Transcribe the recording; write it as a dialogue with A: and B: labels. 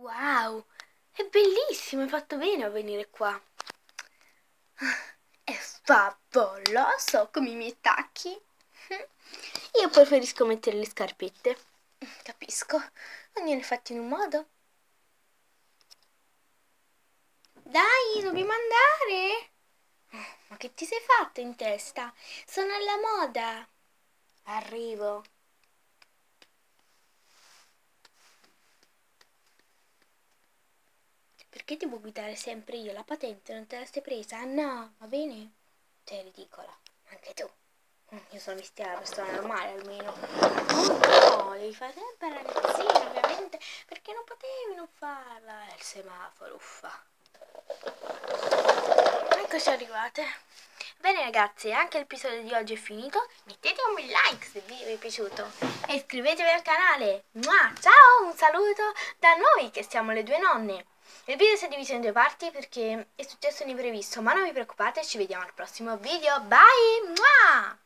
A: Wow, è bellissimo, hai fatto bene a venire qua. È favoloso come i miei tacchi. Io preferisco mettere le scarpette. Capisco, ognuno è fatto in un modo. Dai, dobbiamo andare. Ma che ti sei fatto in testa? Sono alla moda. Arrivo. Perché devo guidare sempre io? La patente non te la sei presa? Ah no, va bene? Sei ridicola, anche tu. Io sono vestita da persona normale almeno. Oh no, devi fare sempre la ragazzina ovviamente, perché non potevi non farla. È il semaforo, uffa. Eccoci arrivate. Bene ragazzi, anche l'episodio di oggi è finito. Mettete un bel like se vi è piaciuto e iscrivetevi al canale. Mua! Ciao, un saluto da noi che siamo le due nonne. Il video si è diviso in due parti perché è successo un imprevisto, ma non vi preoccupate, ci vediamo al prossimo video. Bye! Mua!